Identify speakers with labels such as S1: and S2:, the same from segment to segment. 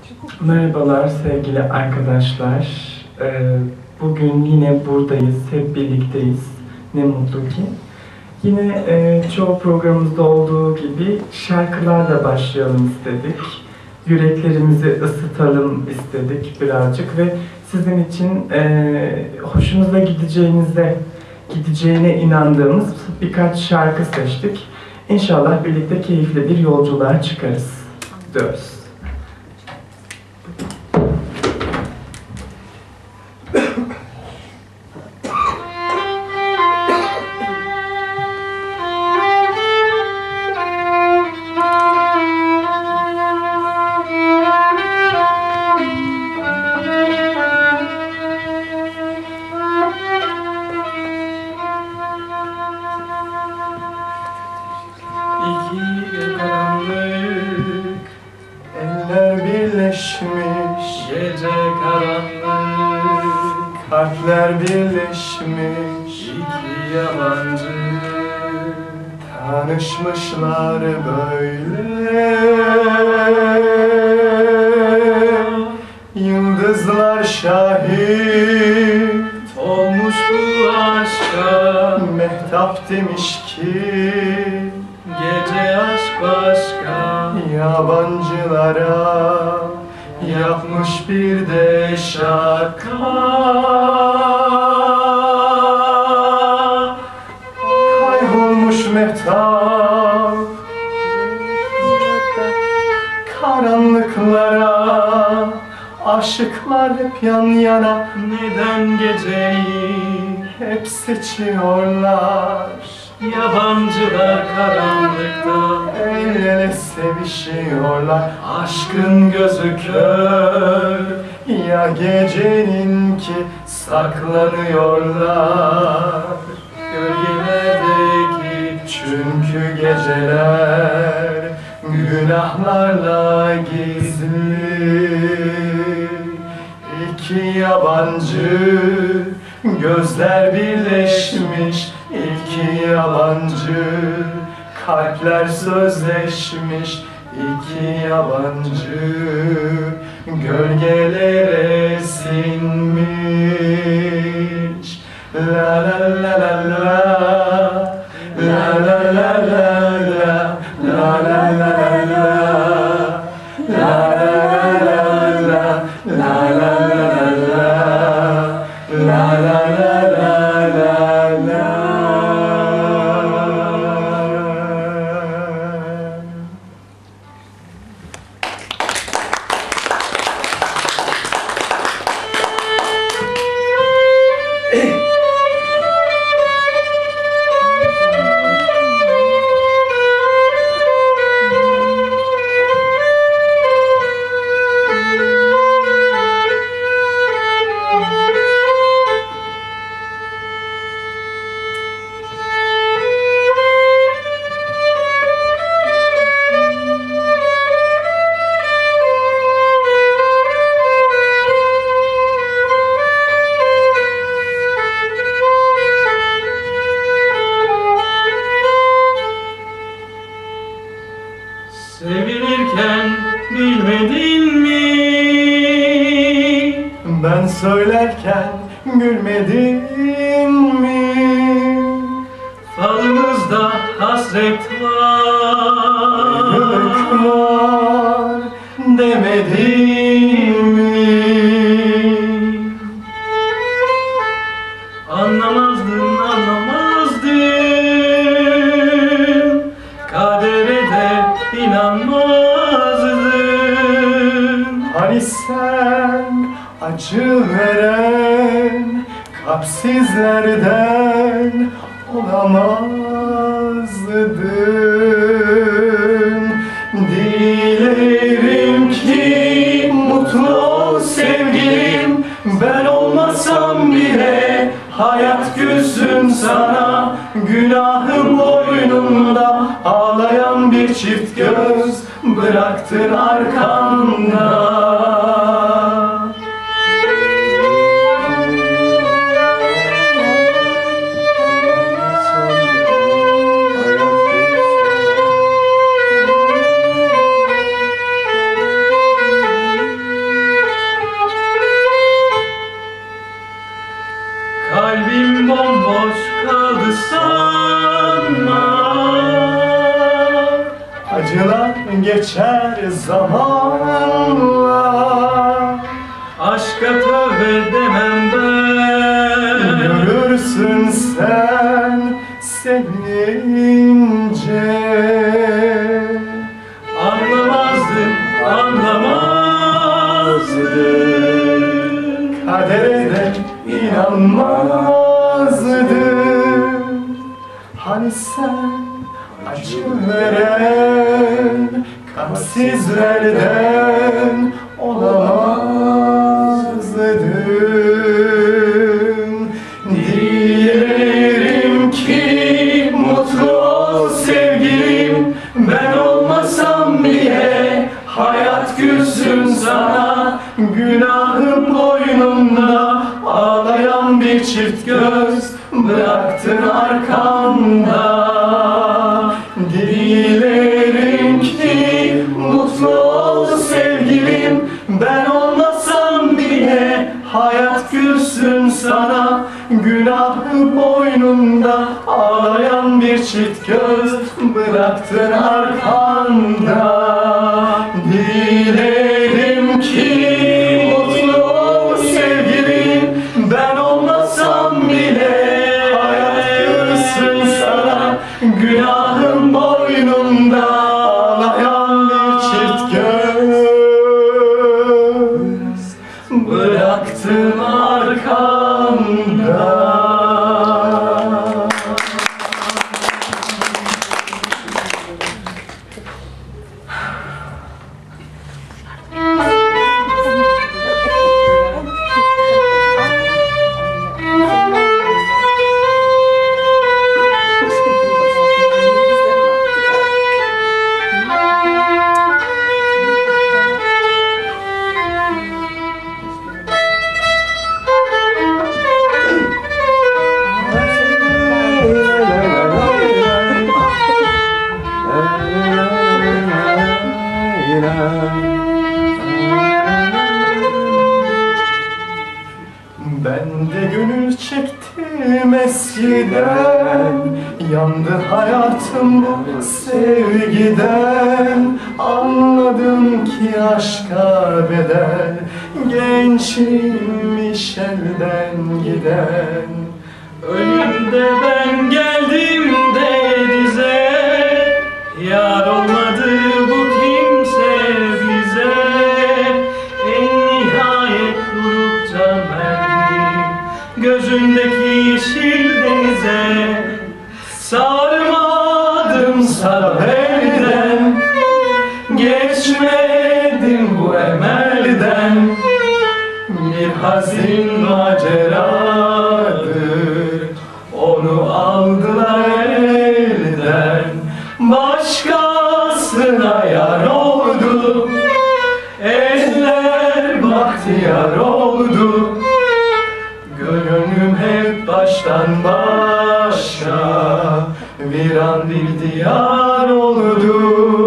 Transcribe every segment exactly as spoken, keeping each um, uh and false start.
S1: Merhabalar sevgili arkadaşlar. Ee, Bugün yine buradayız, hep birlikteyiz. Ne mutlu ki. Yine e, çoğu programımızda olduğu gibi şarkılarla başlayalım istedik. Yüreklerimizi ısıtalım istedik birazcık ve sizin için e, hoşunuza gideceğinize, gideceğine inandığımız birkaç şarkı seçtik. İnşallah birlikte keyifli bir yolculuğa çıkarız diyoruz.
S2: Gece karanlık,
S1: kalpler birleşmiş,
S2: iki yabancı
S1: tanışmışlar böyle. Yıldızlar şahit
S2: olmuş bu aşka.
S1: Mehtap demiş ki
S2: Gece aşk başka.
S1: yabancılara yapmış bir de şaka. Kaybolmuş mehtap karanlıklara, aşıklar hep yan yana
S2: Neden geceyi
S1: hep seçiyorlar?
S2: yabancılar karanlıkta
S1: El ele sevişiyorlar.
S2: aşkın gözü kör?
S1: Ya geceninki saklanıyorlar.
S2: Gölgelerdeki
S1: Çünkü geceler günahlarla gizli. İki yabancı gözler birleşmiş, İki yabancı kalpler sözleşmiş, İki yabancı gölgelere sinmiş. La la la la la, la la la la la, la la la la la, la la la la, la la la la.
S2: Sevilirken bilmedin mi?
S1: Ben söylerken gülmedin mi?
S2: Falımızda hasret var.
S1: Ayrılık var demedin mi?
S2: Anlamazdın, anlamazdın. Kadere de inanmazdın.
S1: Hani sen acı veren kalpsizlerden olamazdın. Dilerim ki mutlu ol sevgilim, ben olmasam bile hayat gülsün sana. Günahım boynumda, ağlayan bir çift göz bıraktın arkamda. zamanla.
S2: Aşka tövbe demem ben.
S1: Görürsün sen sevince.
S2: Anlamazdım, anlamazdım.
S1: Kadere de inanmazdım. Hani sen acı veren kalpsizlerden olamazdın. Dilerim ki mutlu ol sevgilim, ben olmasam bile hayat gülsün sana. Günahım boynumda ağlayan bir çift göz bıraktın arkamda. Dilerim ki mutlu ol sevgilim, ben olmasam bile hayat gülsün sana. Günahı boynunda ağlayan bir çift göz bıraktın arkamda. Dilerim ki mutlu ol sevgilim, ben olmasam bile hayat gülsün sana. Günahım boynumda ağlayan bir çift göz bıraktın arkamda. Ben de gönül çektim eskiden, yandı hayatım bu sevgiden. Anladım ki aşka bedel, gençliğimmiş elden giden.
S2: Ölümde ben geldim de dize, yar olmadı bu kimse bize. En nihayet durup can verdim gözündeki yeşil denize. Sarmadım sarı elden, geçmedim bu emelden. Bir hazin maceradır, onu aldılar elden. Başkasına yar oldu, eller bahtiyar oldu. Gönlüm hep baştan başa viran bir diyar oldu.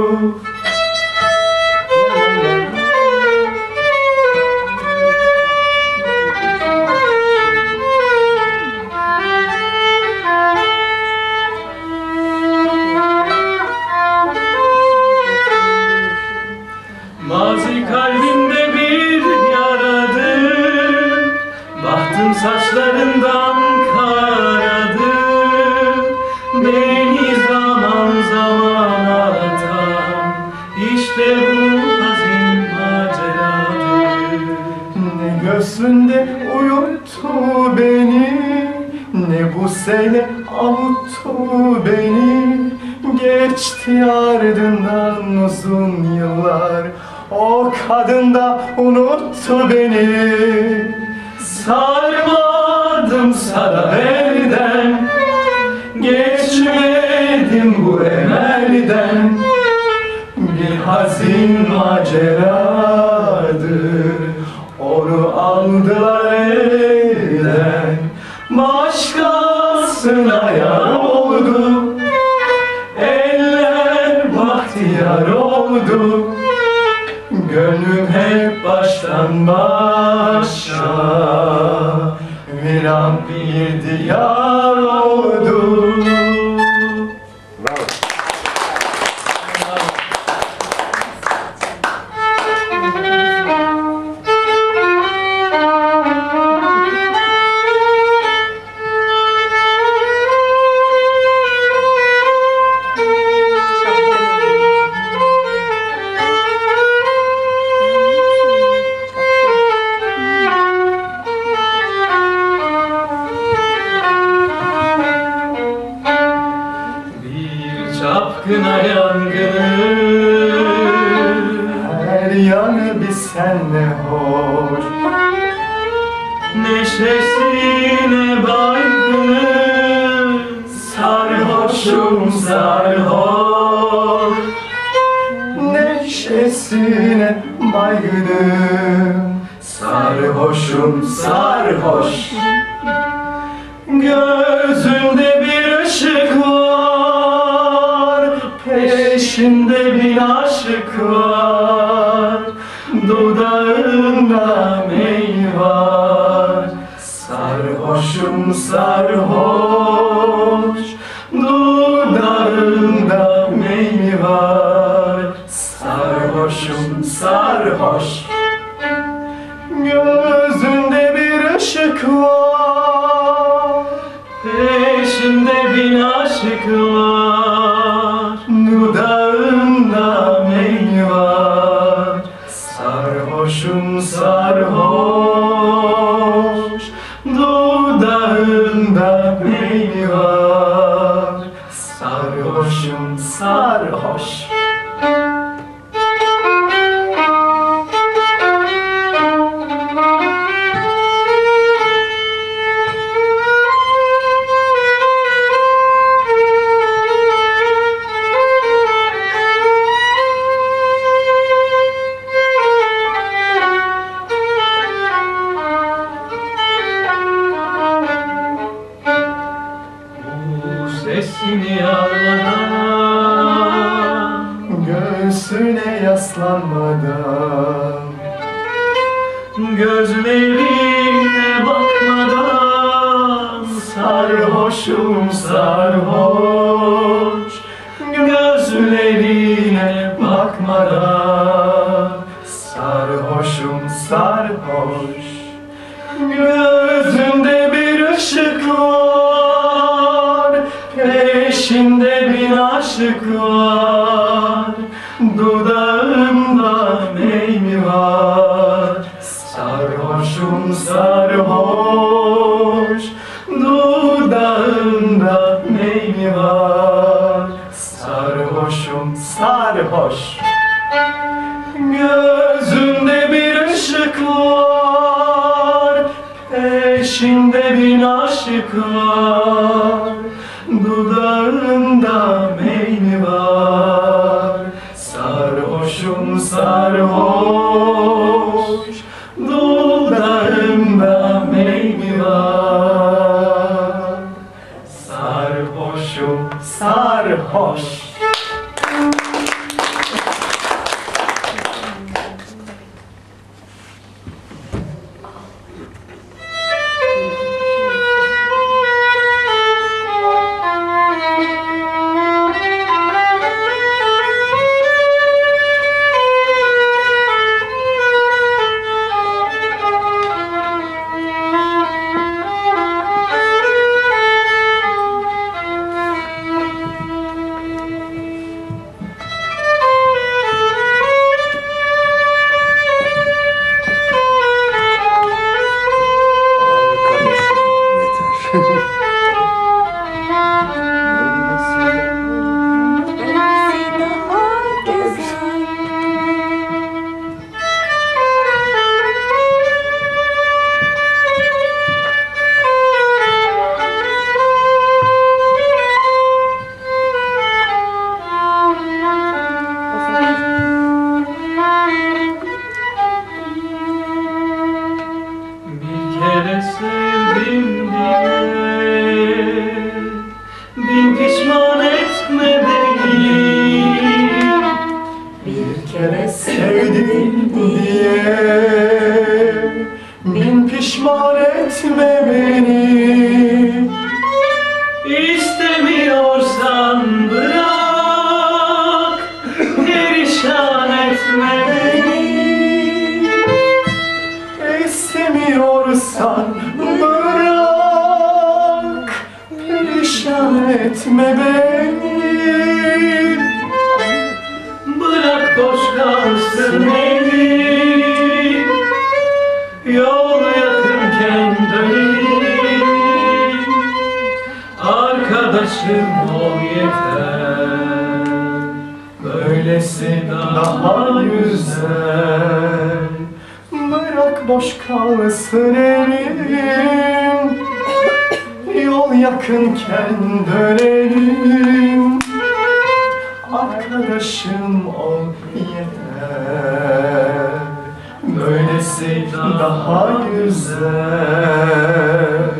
S2: Mazi kalbimde bir yaradır, bahtım saçlarından karadır. Beni zaman zaman ağlatan işte bu hazin maceradır.
S1: Ne göğsünde uyuttu beni, ne bu sene avuttu beni. Geçti ardından uzun yıllar, o kadın da unuttu beni. Sarmadım sana elden, geçmedim bu emelden. Bir hazin maceradır, onu aldılar elden. Başkasına yar oldu, eller bahtiyar oldu. Gönlüm hep baştan başa viran bir diyar oldu. Bravo. görsen ne hoş.
S2: Neşesine baygınım, sarhoşum sarhoş.
S1: Neşesine baygınım, sarhoşum sarhoş.
S2: Gözünde bir ışık var, peşinde bir aşık var. Dudağında mey var, sarhoşum sarhoş. Dudağında mey var, sarhoşum sarhoş.
S1: Gözünde bir ışık var,
S2: Peşinde bin aşık var, dudağında mey var, sarhoşum sarhoş. Dudağında mey var, sarhoşum sarhoş. Sesini almadan,
S1: göğsüne yaslanmadan,
S2: gözlerine bakmadan, sarhoşum sarhoş. Gözlerine bakmadan, sarhoşum sarhoş. Gözünde bir ışık var, peşinde bir aşık var. Dudağımda mey mi var, sarhoşum sarhoş. Dudağımda mey mi var, sarhoşum sarhoş. Gözünde bir ışık var, peşinde bir aşık var. Dudağında mey mi var, sarhoşum sarhoş. Dudağında mey mi var, sarhoşum sarhoş. Sevdim diye bin pişman etme beni.
S1: Bir kere sevdim diye bin pişman etme beni.
S2: İstemiyorsan bırak, perişan etme beni.
S1: İstemiyorsan bırak, perişan etme beni.
S2: Bırak boş kalsın evim, yol yakınken dönelim. Arkadaşım ol yeter, böylesi daha güzel.
S1: Bırak boş kalsın elim, yol yakınken dönelim. Arkadaşım ol yeter, böylesi daha güzel.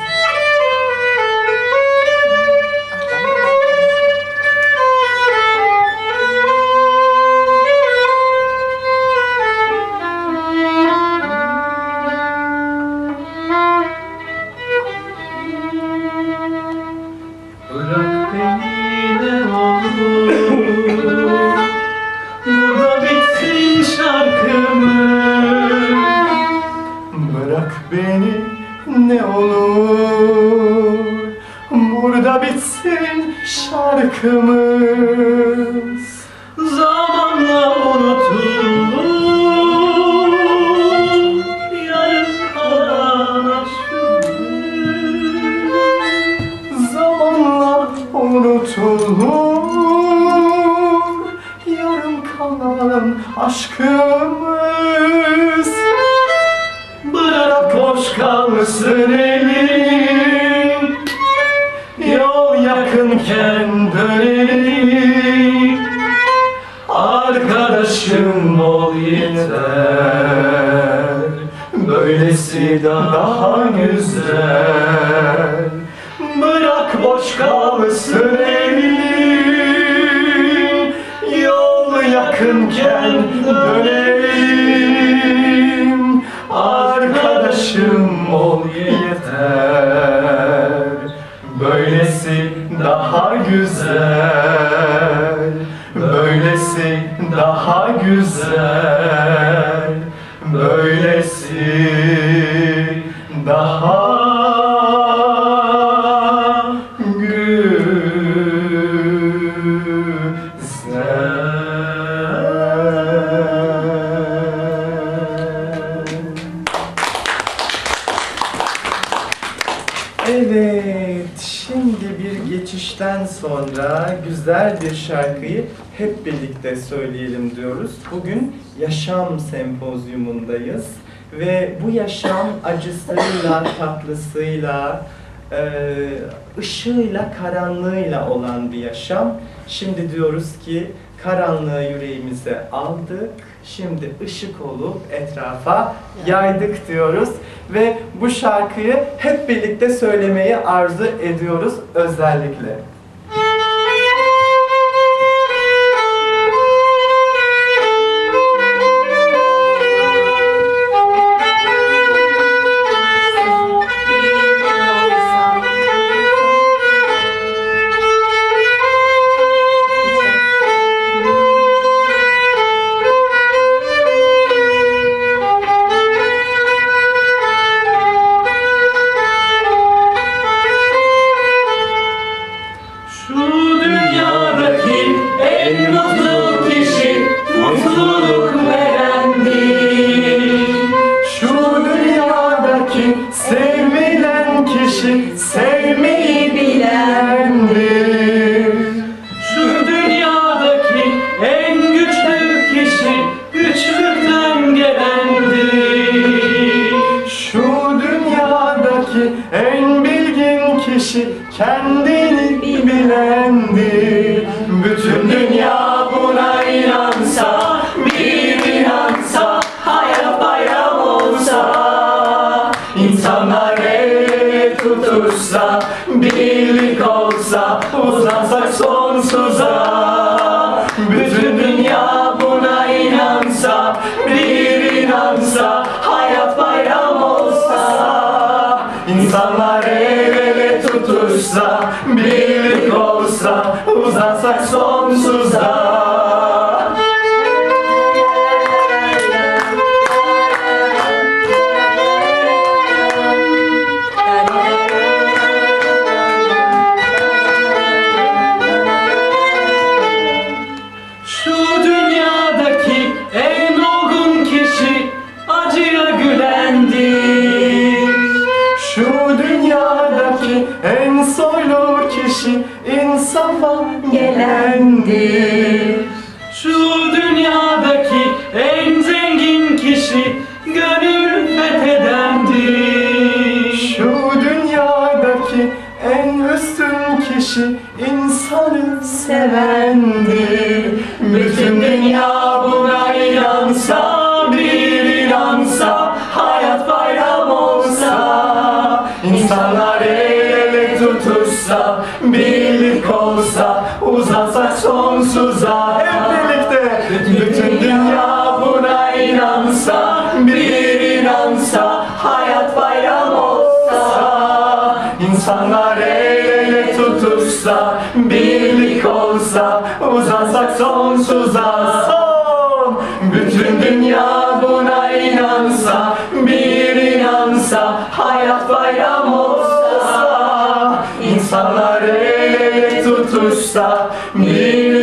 S2: Bırak beni ne olur, burada bitsin şarkımız.
S1: Bırak beni ne olur, burada bitsin şarkımız.
S2: Zamanla unutulur yarım kalan aşkımız.
S1: Zamanla unutulur yarım kalan aşkımız. Bırak boş kalsın elim, yol yakınken dönelim. Arkadaşım ol yeter, böylesi daha güzel. Bırak boş kalsın elim, yol yakınken dönelim. Arkadaşım ol yeter, böylesi daha güzel. Böylesi daha güzel, böylesi daha Evet, şimdi bir geçişten sonra güzel bir şarkıyı hep birlikte söyleyelim diyoruz. Bugün Yaşam Sempozyumundayız ve bu yaşam acısıyla, tatlısıyla, ışığıyla, karanlığıyla olan bir yaşam. Şimdi diyoruz ki karanlığı yüreğimize aldık, şimdi ışık olup etrafa yaydık diyoruz. Ve bu şarkıyı hep birlikte söylemeyi arzu ediyoruz özellikle. Sevmeyi bilendir.
S2: Şu dünyadaki en güçlü kişi güçlükten gelendir.
S1: Şu dünyadaki en bilgin kişi kendini bilendir. Bütün dünya buna inansa, bir inansa, hayat bayram olsa, insanlar tutuşsa, birlik olsa, uzansak sonsuza. Bütün dünya buna inansa, bir inansa, hayat bayram olsa, insanlar el ele tutuşsa, birlik olsa, uzansak sonsuza. En soylu kişi insafa gelendir.
S2: Şu dünyadaki en zengin kişi gönül sonsuza.
S1: Hep birlikte.
S2: Bütün dünya buna inansa, bir inansa, hayat bayram olsa, insanlar el ele tutuşsa, birlik olsa, uzansak sonsuza. Son! Bütün dünya buna inansa, bir inansa, hayat bayram olsa, insanlar el ele tutuşsa, bir